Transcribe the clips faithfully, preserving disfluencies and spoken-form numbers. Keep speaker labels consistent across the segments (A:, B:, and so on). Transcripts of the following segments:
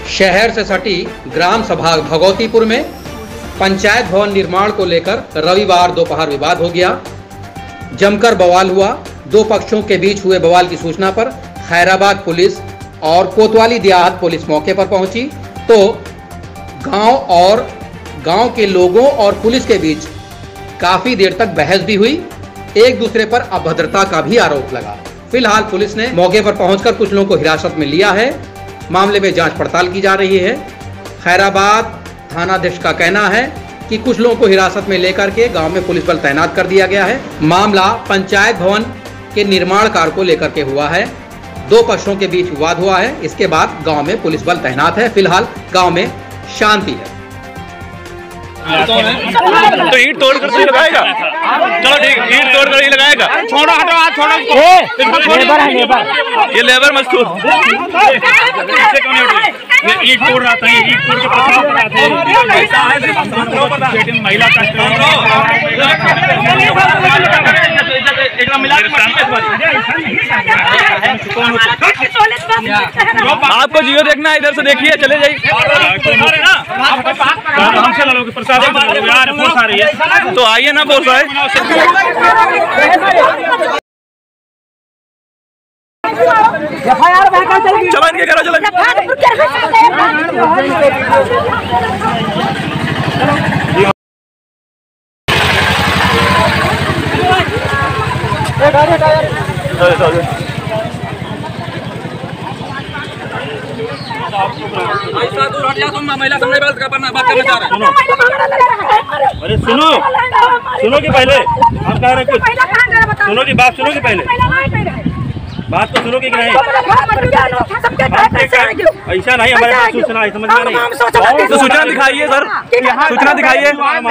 A: शहर से सटी ग्राम सभा भगवतीपुर में पंचायत भवन निर्माण को लेकर रविवार दोपहर विवाद हो गया। जमकर बवाल हुआ। दो पक्षों के बीच हुए बवाल की सूचना पर खैराबाद पुलिस और कोतवाली देहात पुलिस मौके पर पहुंची तो गांव और गांव के लोगों और पुलिस के बीच काफी देर तक बहस भी हुई। एक दूसरे पर अभद्रता का भी आरोप लगा। फिलहाल पुलिस ने मौके पर पहुंचकर कुछ लोगों को हिरासत में लिया है। मामले में जांच पड़ताल की जा रही है। खैराबाद थानाध्यक्ष का कहना है कि कुछ लोगों को हिरासत में लेकर के गांव में पुलिस बल तैनात कर दिया गया है। मामला पंचायत भवन के निर्माण कार्य को लेकर के हुआ है। दो पक्षों के बीच विवाद हुआ है। इसके बाद गांव में पुलिस बल तैनात है। फिलहाल गांव में शांति है।
B: तो ईंट तोड़ कर लगाएगा। चलो ठीक, ईंट तोड़ कर ही लगाएगा। छोड़ो, हटो, हाथ छोड़ो। लेबर है, लेबर। ये लेबर मजदूर। ये ईंट तोड़ रहा था, ये ईंट तोड़ के पत्थर बना था। ऐसा है महिला का एकदम मिला आपको जियो देखना है, इधर से देखिए, चले जाइए। तो आइए ना, बोल रहा है चलो इनके करो, चलो महिला सामने बात करना चाह रहे हैं। अरे सुनो, सुनो कि पहले हम कह रहे हैं कुछ। सुनो की बात, सुनो कि पहले बात तो सुनो कि नहीं। ऐसा नहीं, हमारे पास सूचना है, समझ में नहीं। तो सूचना दिखाइए सर, सूचना दिखाइए,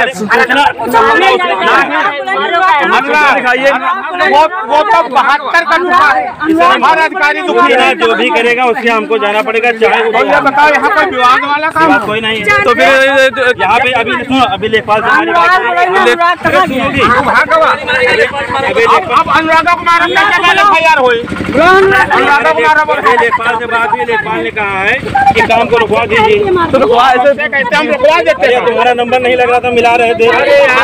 B: दिखाइए। वो वो तो बहत्तर का हमारा अधिकारी जो भी करेगा उससे हमको जाना पड़ेगा। चाहे बताओ यहाँ कोई विवाद वाला काम कोई नहीं है। तो फिर यहाँ पे अभी सुनो, अभी लेखपाल से हमारी बात सुनोगी। अब अनुराधा कुमार लेखपाल से बात हुई। लेखपाल ने कहा है कि काम को रुकवा दीजिए। तो रुकवा ऐसे कैसे हम रुकवा देते हैं? तुम्हारा नंबर नहीं लग रहा था, मिला रहे थे।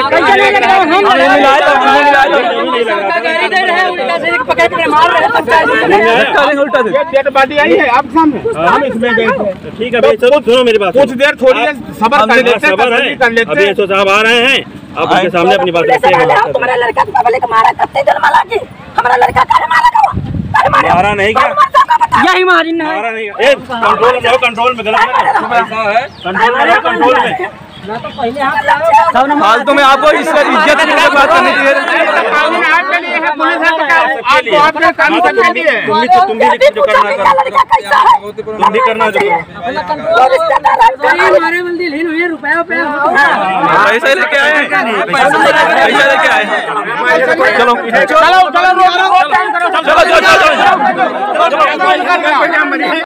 B: आई है आप सामने, हम इसमें गए थे। ठीक है भाई, चलो सुनो मेरी बात, कुछ देर थोड़ी सबर कर लेते हैं। अभी एसओ साहब आ रहे हैं, आप उनके सामने अपनी बात रखिएगा।
C: तुम्हारा लड़का मारा करते जलमाला की, हमारा लड़का का मारा
B: मारा नहीं क्या?
C: यही मारी ना,
B: मारा नहीं। ए कंट्रोल में, कंट्रोल में गलत है, कंट्रोल में, कंट्रोल में। फालतू में आपको इसका इज्जत की बात करनी चाहिए। तुम भी जो करना करो, तुम भी करना जो पैसे लेके आए हैं, पैसे लेके आए हैं। चलो चलो चलो चलो चलो चलो चलो